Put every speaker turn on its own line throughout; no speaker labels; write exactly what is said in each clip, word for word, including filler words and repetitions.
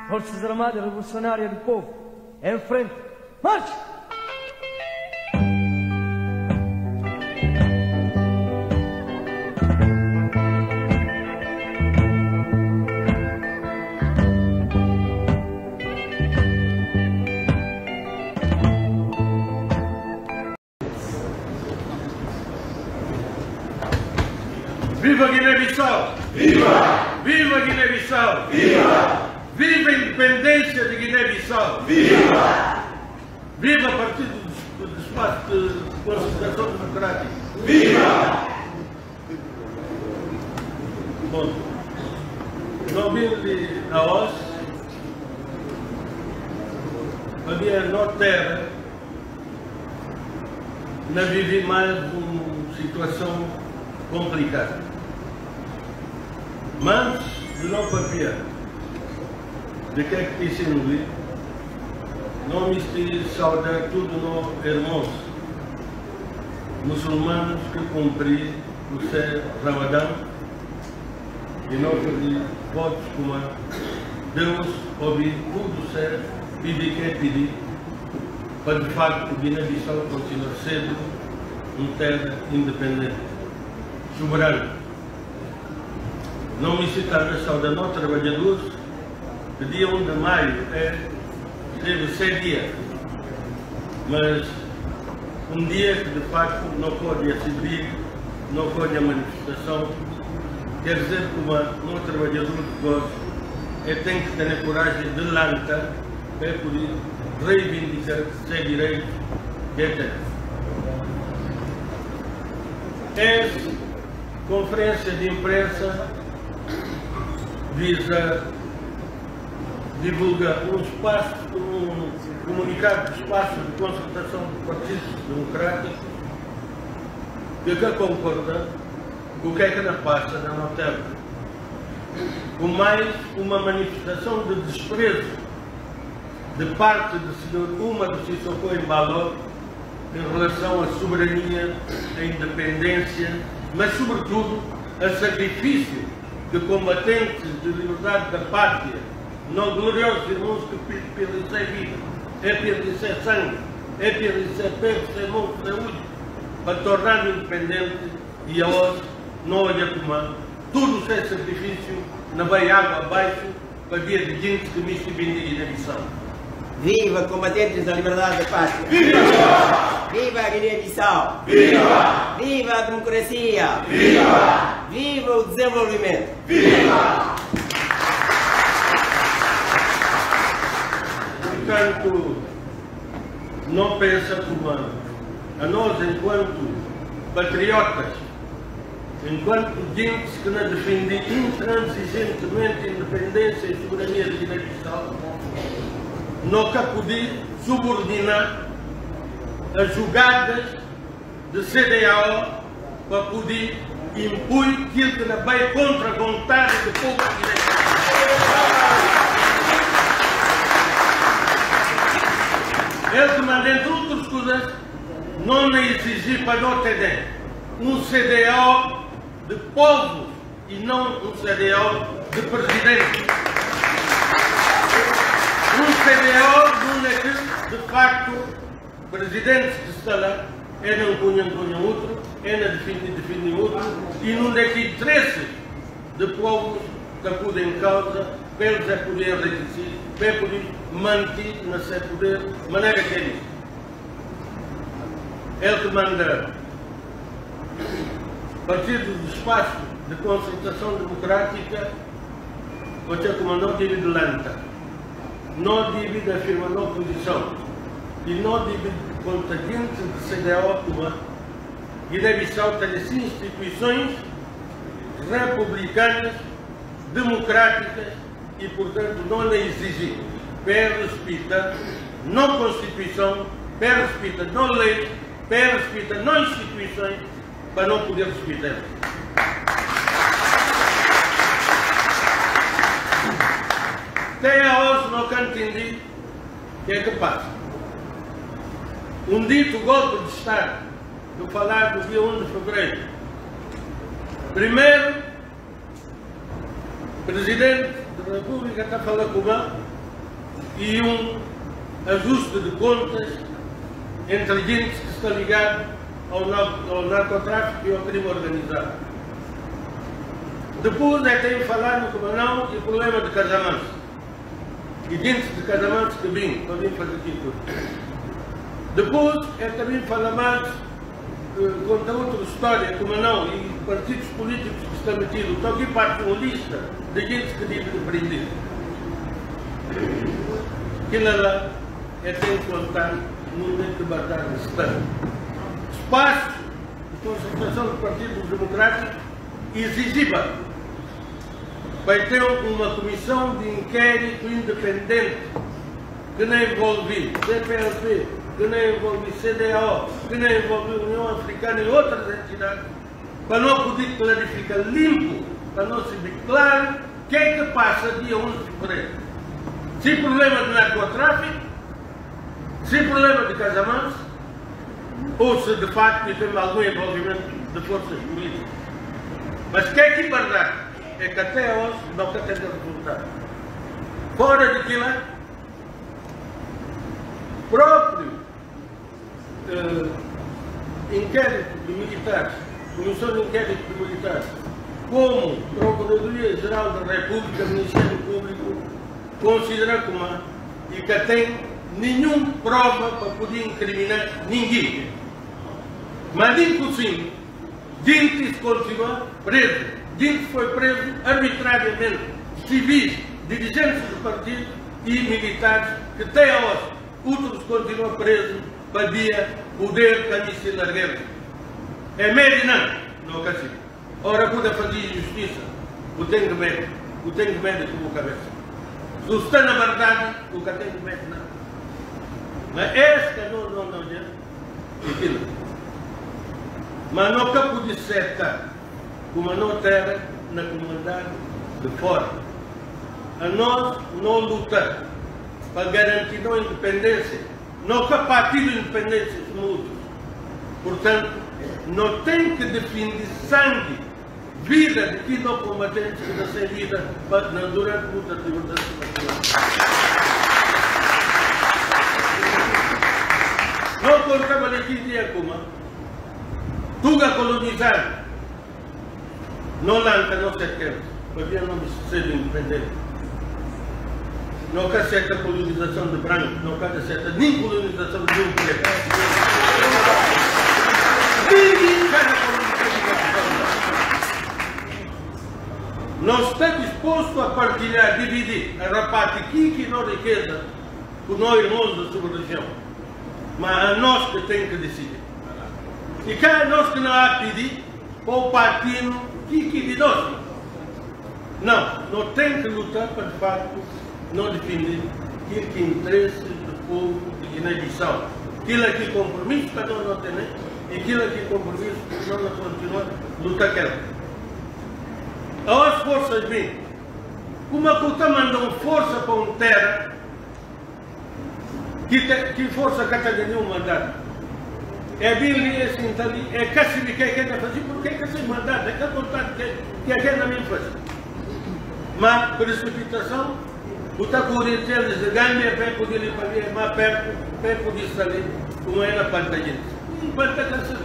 Forças Armadas Revolucionárias do Povo, em frente, marche!
Viva Guiné-Bissau!
Viva!
Viva Guiné-Bissau!
Viva!
Viva a independência de Guiné-Bissau!
Viva!
Viva o Partido do Espaço de Concertação Democrática!
Viva!
Bom, no vim de Aos, havia na terra, não vivi mais uma situação complicada. Mas, de não papia, de que é que disse no livro, não me estive saudar tudo no hermoso, muçulmanos que cumpri o seu Ramadã e não perdi votos como Deus ouvir tudo ser pedir que é pedir, para de facto Guiné-Bissau continuar sendo uma terra independente, soberana. Não me citar a saudade dos trabalhadores, que dia um de maio é, deve ser dia, mas um dia que de facto não pode exibir, não pode a manifestação, quer dizer que uma, um trabalhador de voz é, tem que ter a coragem de lançar para poder reivindicar seu direito que é ter. Esta conferência de imprensa visa divulgar um espaço, um comunicado de espaço de concertação do Partido Democrático que concorda com o que é que não passa na nossa terra, com mais uma manifestação de desprezo de parte do senhor Uma do Sissoko Embalo em relação à soberania, à independência, mas sobretudo a sacrifício de combatentes de liberdade da pátria, não gloriosos irmãos que pelo seu vida, é pelo seu sangue, é pelo seu peito, seu mão, saúde, para tornar-nos independente e a hoje não olha como tudo o seu sacrifício não vai água abaixo para ver de gente que me estivendi na missão.
Viva combatentes da liberdade da pátria!
Viva!
Viva a Guiné-Bissau!
Viva!
Viva a democracia!
Viva!
Viva o desenvolvimento!
Viva!
Portanto, não pensa como a nós, enquanto patriotas, enquanto gente que não defende intransigentemente a independência e a soberania de Guiné-Bissau, nunca poder subordinar as jogadas de C D A O para poder impor aquilo que não vai contra a vontade do povo guineense. Ele que manda, entre outras coisas, não exigir para nós ter um C D A O de povo e não um C D A O de presidente. Um C D A O não é que, de facto, presidentes de está lá, é não punham, punham outro, é não definem, definem outro, e não é que interesses de povos que acudem em causa, para eles é poder enriquecer, para poder manter no seu poder, de maneira que é isso. Ele que manda Partido do Espaço de Concertação Democrática, você comandou deve de lanta. Não divide afirma na oposição e não divide contingente de C D A O como Guiné-Bissau tem assim instituições republicanas, democráticas e, portanto, não lhe exigir para respeitar não Constituição, para respeitar não lei, para respeitar não instituições, para não poder respeitar. Até a hoje não quero entender o que é que passa. Um dito golpe de Estado, do falar do dia um de fevereiro. Primeiro, o Presidente da República está falando com ele e um ajuste de contas entre gente que está ligado ao, ao narcotráfico e ao crime organizado. Depois é que tem falado, como não, o problema de casamentos. E dentro de casamentos que vêm, para vir fazer aquilo tudo. Depois é também falar mais, uh, conta outra história, como não, e partidos políticos que estão metidos. Estou aqui parte uma lista de gente que deve de prender. Aquilo lá é tem que contar no momento de batalha de Estado. Espaço de concentração do Partido Democrático exigiva. Vai ter uma comissão de inquérito independente que não envolve C P L P, que não envolve C D A O, que não envolve União Africana e outras entidades, para não poder clarificar limpo, para não se ver claro o que é que passa dia onze de fevereiro. Se problema de narcotráfico, se problema de casamentos, ou se de facto tem algum envolvimento de forças políticas. Mas o que é que é verdade? É que até hoje não tem resultado. Fora daquilo, próprio uh, inquérito de militares, Comissão de Inquérito de Militares, como Procuradoria-Geral da República, Ministério Público, considera como e que tem nenhuma prova para poder incriminar ninguém. Mas, inclusive, gente se continua preso. Gente foi preso arbitrariamente, civis, dirigentes do partido e militares que até hoje outros continuam presos para dia poder caminhar na guerra. É médio não, não cacique. Ora, quando fazer justiça, o tenho medo, o tenho medo com a cabeça. Se está na verdade, o que tem medo não. Mas esta não, não, não, não, aquilo. Mas não capo de seta, como não terra na comunidade de fora. A nós não lutar para garantir a independência, não que partido de independência mútuos. Portanto, não tem que defender sangue, vida de quem não combatente que não tem vida durante a luta de libertação nacional. Não contamos aqui dia como tudo a colonizar, não lança, não se quer, porque não ser independente. Não há certa colonização de branco, não há certa nem colonização de um preto. Ninguém quer a colonização. Não está disposto a partilhar, dividir, a repartir aqui que não riqueza com nós irmãos da sua região. Mas a nós que tem que decidir. E cá nós que não há pedir para o partido que que de nós. Não, não tem que lutar para de facto não defender aquilo que interessa do povo de Guiné-Bissau. Aquilo que compromisso que nós não temos e aquilo que compromisso que nós não continuamos a lutar aquela. As forças vêm. Como a cultura mandam força para um terra que, te, que força que está ganhando um mandato. É bem assim, é que se me quer que fazer, porque é que se mandato, é que a vontade que é que não me faz. Mas precipitação, o tacurinho de Gâmbia, para poder ir para ali, mais perto, para poder estar ali, como é na Pantagente. E Pantagente.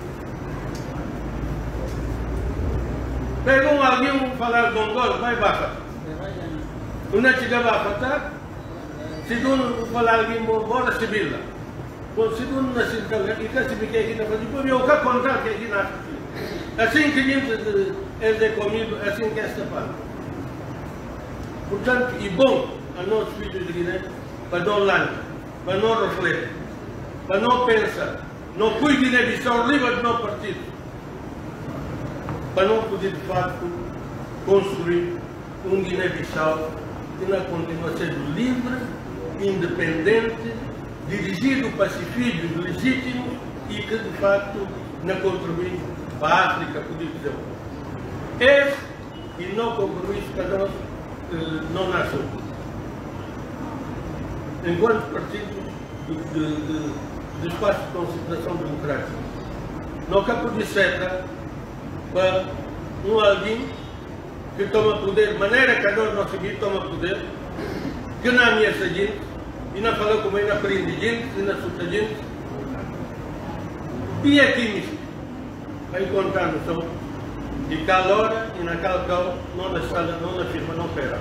Pegam alguém, vamos falar de Mongol, vai baixar. Não chegava a fatar, se não falar alguém, embora se vira. Quando se não nasce em casa, e cá se me quer que não fazer, depois eu quero contar que aqui nasce. Assim que a gente é comido, assim que esta parte. Portanto, é bom a nossos filhos de Guiné para não lançar, para não refletir, para não pensar, não fui Guiné-Bissau livre do nosso partido, para não poder de facto construir um Guiné-Bissau que não continua sendo livre, independente, dirigido para pacifismo legítimo e que de facto não contribui para a África, por dizer. Esse e não compromisso que nós não nasceu. Enquanto partido de, de, de, de espaço de concentração democrática, não cabe de seta para um alguém que toma poder, de maneira que nós não seguimos, toma poder, que não é minha gente, e não falou como é na prende gente, e na suta gente. E aqui mesmo, vai contar no som, de tal hora e naquela cal, não da sala, não da firma, não pera.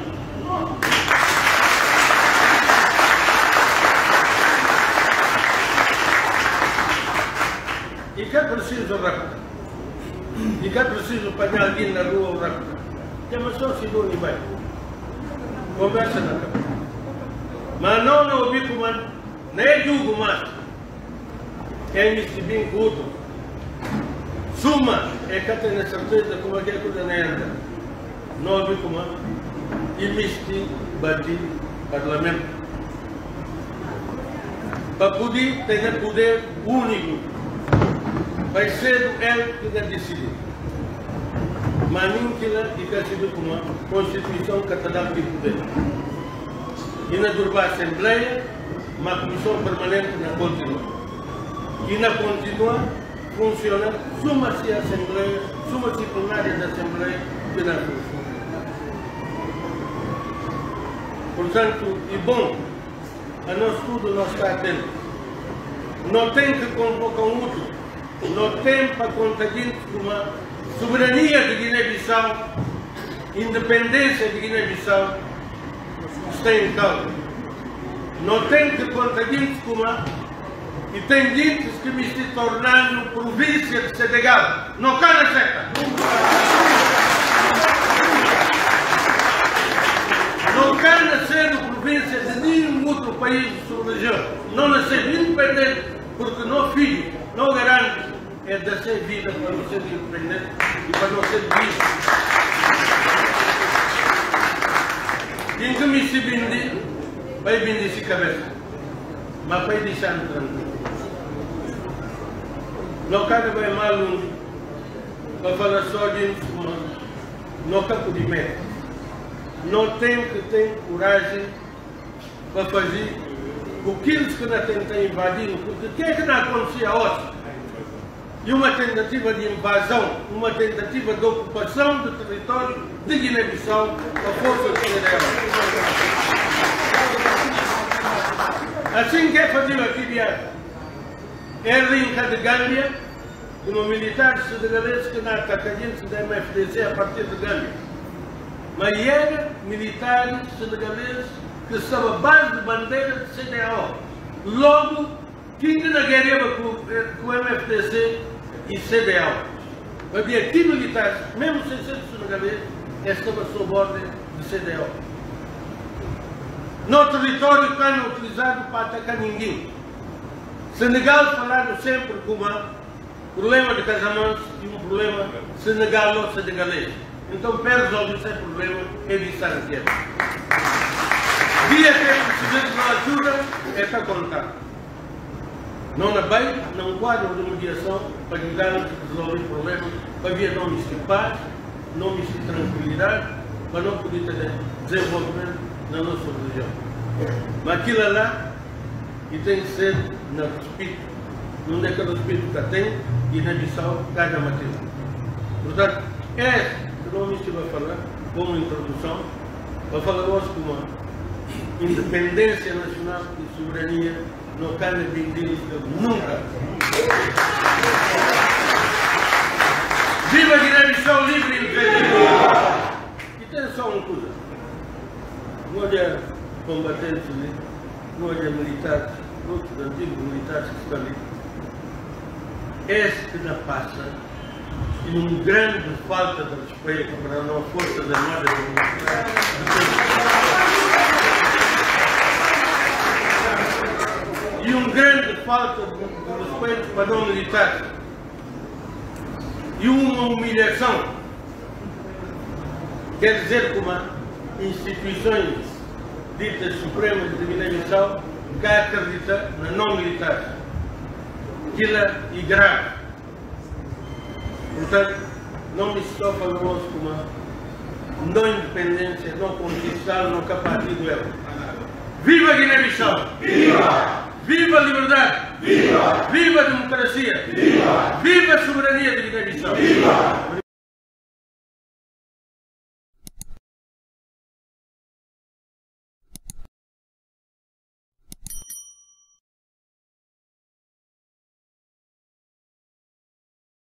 E que é preciso rápido. E que é preciso apanhar alguém na rua rápido. Chama só se dou e vai. Conversa na cama. Mas não não ouvi como nem julgo mais. É me bem curto. Suma é que tem certeza como é que a coisa não anda. Não ouvi como e me bati parlamento. Para poder ter poder único. Vai ser ele que vai decidir. Mas nem que ele fica sendo como a Constituição que está dando de poder. E na durva Assembleia, uma comissão permanente na continua. E na continua, funciona, suma-se a Assembleia, suma-se plenária da Assembleia que não funciona. Portanto, e bom, a nós tudo nós está atento. Não tem que convocar um outro, não tem para contagiar uma soberania de Guiné-Bissau, independência de Guiné-Bissau, está em causa. Não tem que contagiar uma e tem gente que me se tornando província de Senegal. Não cana certa. Não cana ser província de nenhum outro país de sua região. Não nascer independente, porque não filho, não garante é de ser vida para não ser independente e para não ser visto. Quem que me se vende, vai vender-se cabeça, mas vai deixar no tranquilo. Não cara vai mal longe, para falar só de uma, no campo de meta. Não tem que ter coragem para fazer o que eles que não tentam invadir, porque o que é que não acontecia hoje? E uma tentativa de invasão, uma tentativa de ocupação do território de Guiné-Bissau a força federal. Assim quer fazer aqui viagem. É rinca de Gâmbia, como militares senegaleses que não atacam gente da M F D C a partir de Gâmbia. Mas era militares senegaleses que são a base de bandeira de C D A O. Logo, quem na guerra com o M F D C e C D A O. Havia aqui militares, mesmo sem ser senegaleses, estava sob ordem de C D A O. No território que não é utilizado para atacar ninguém. Senegal falaram sempre como um problema de casamento e um problema senegalo-senegalês. Então, para resolver esse problema, é deixar a guerra. Via que o não ajuda, é para contar. Não na bem, não quadro de mediação para ajudar-nos a resolver o problema, para vir nomes de paz, nomes de tranquilidade, para não poder ter desenvolvimento na nossa região. Mas aquilo lá, e tem que ser no respeito, não é que o respeito que tem, e na Bissau, cada matéria. Portanto, é que não me estive a falar, como introdução, para falar hoje como independência nacional e soberania não cabe vender nunca. Viva Guiné-Bissau livre e independente! E tem só uma coisa. Não olha combatentes ali, não olha militares, outros antigos militares que estão ali. Este que não passa e um grande falta de respeito para a nossa Força Armada e um grande falta de respeito para não militares e uma humilhação, quer dizer como instituições ditas supremas de Guiné-Bissau que acreditam na não militar, aquilo é grave. Portanto, não me estou falando como não independência, não conquistar, não capaz de ela. Viva Guiné-Bissau!
Viva!
Viva a liberdade!
Viva!
Viva a democracia!
Viva!
Viva a soberania de Guiné-Bissau!
Viva!